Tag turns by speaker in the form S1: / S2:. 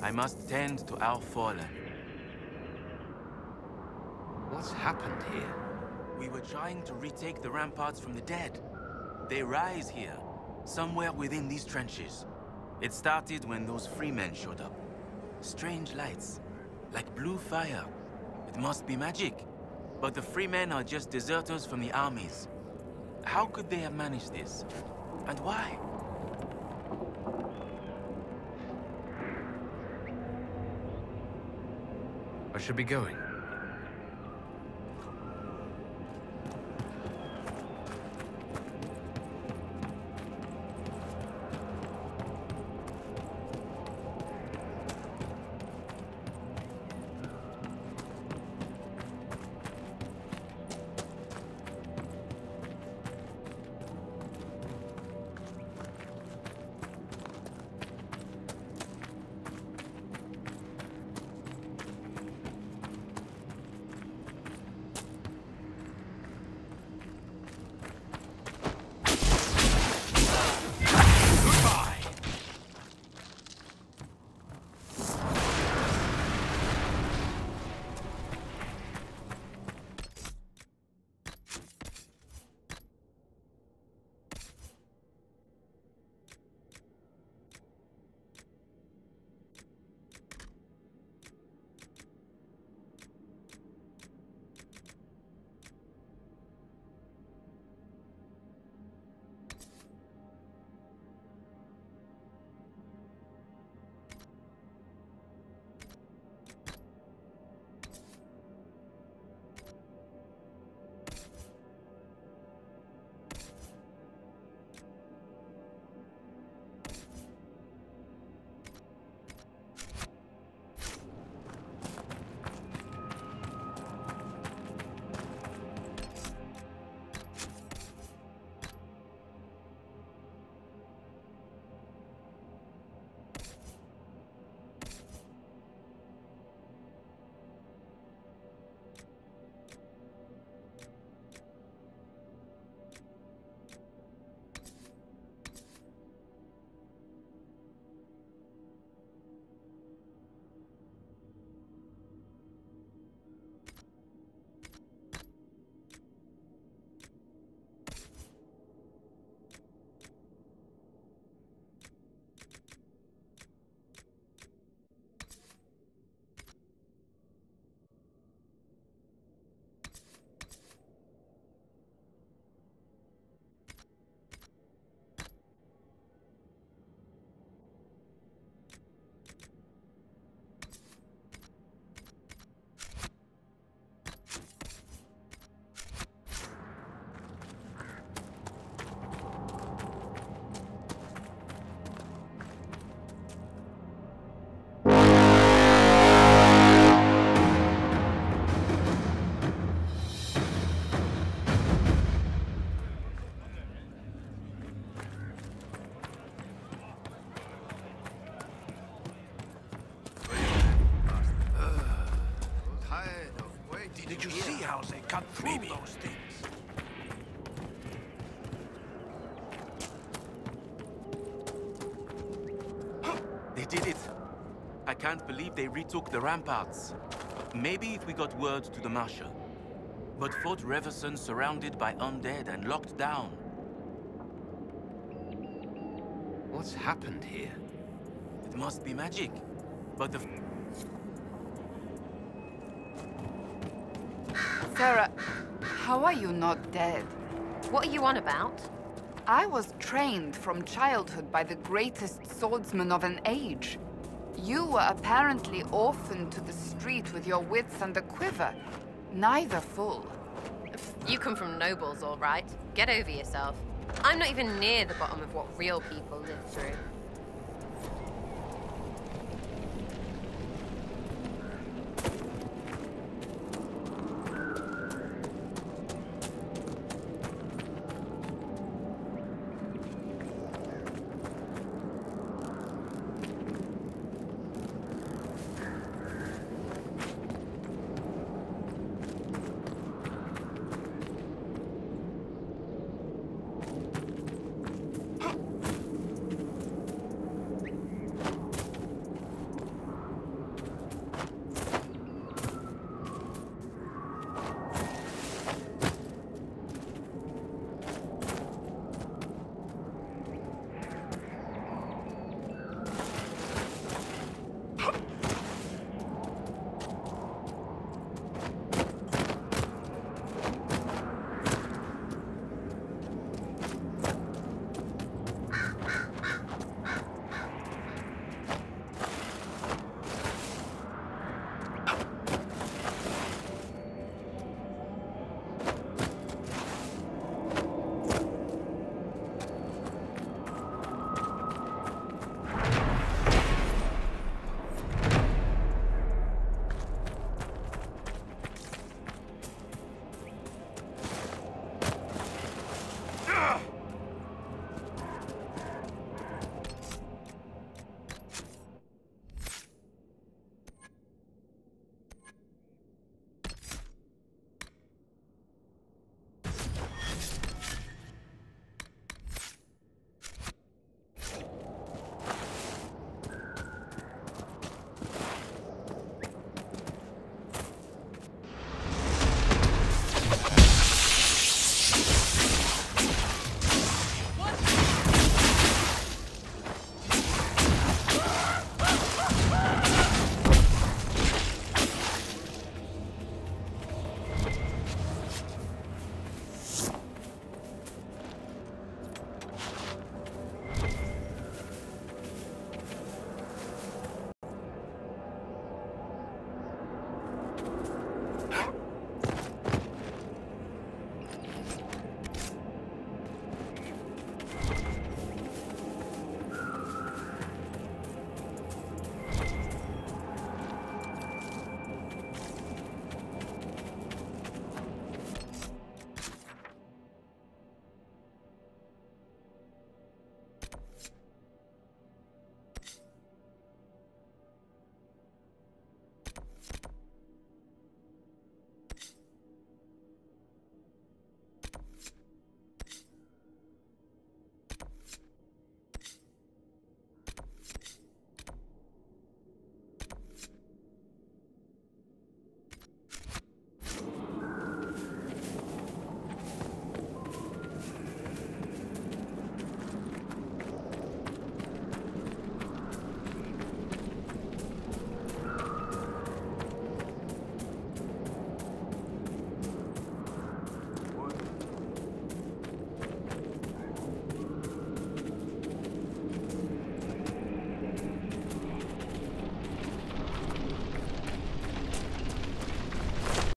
S1: I must tend to our fallen.
S2: What's happened here?
S1: We were trying to retake the ramparts from the dead. They rise here, somewhere within these trenches. It started when those free men showed up. Strange lights, like blue fire. It must be magic. But the free men are just deserters from the armies. How could they have managed this? And why?
S2: I should be going.
S3: Did you see how they cut through those things?
S1: They did it. I can't believe they retook the ramparts. Maybe if we got word to the Marshal. But Fort Reverson surrounded by undead and locked down.
S2: What's happened here?
S1: It must be magic. But the...
S4: Sarah, how are you not dead?
S5: What are you on about?
S4: I was trained from childhood by the greatest swordsman of an age. You were apparently orphaned to the street with your wits and a quiver, neither full.
S5: You come from nobles, all right. Get over yourself. I'm not even near the bottom of what real people live through.